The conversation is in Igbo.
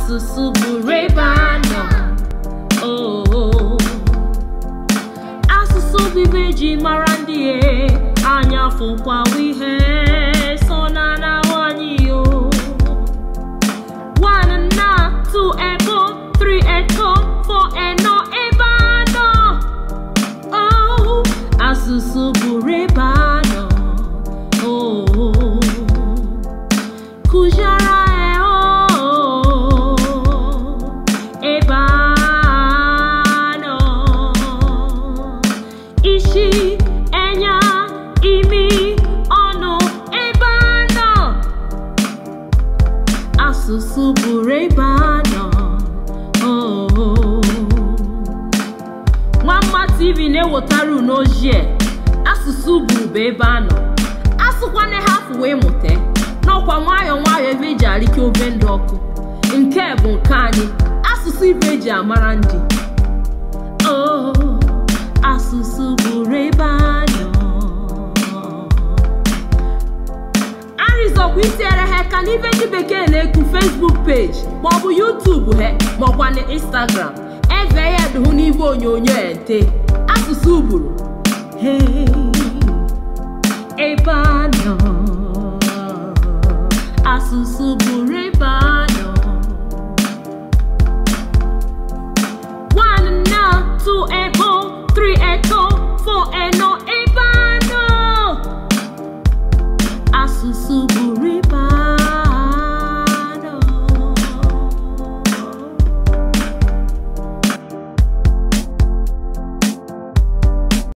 asụsụ bụrụ ebe anọ. Oh, asụsụ bibe ji mara ndị anya fụkwa ihe so na anyị yo. 1 and 2 ego, 3 ego, 4 eno ebe anọ. Oh, asụsụ bụrụ ebe anọ. Oh, kujara ebe anọ. Ishi, enya, imi, ọnụ ebe anọ. Asụsụ bụrụ ebe anọ. Oh, Nwamma TV na-ewetara unu ojie. Asụsụ bụrụ ebe anọ. Asụkwana ha afọ wee mụta n'ọkwa nwayọ nwayọ ebe eji alike obe ndụ ọkụ. Nke bụ nke anyị, asụsụ ibe eji amara ndị. Oh, asụsụ bụrụ ebe anọ. Arizọkwa itiere ha ka n'ibe ndị bekee na-ekwu Facebook page maọbụ YouTube ha maọkwa na Instagram. Eve ya dụhụ n'ibe onyonyo ente. Asụsụ bụrụ. Hey.